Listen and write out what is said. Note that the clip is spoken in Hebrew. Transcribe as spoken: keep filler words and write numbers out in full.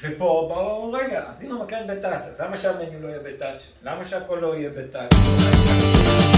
ופה, בואו, רגע, אז אם המקרן בטאץ', אז למה שהמניו לא יהיה בטאץ'? למה שהכל לא יהיה בטאץ'?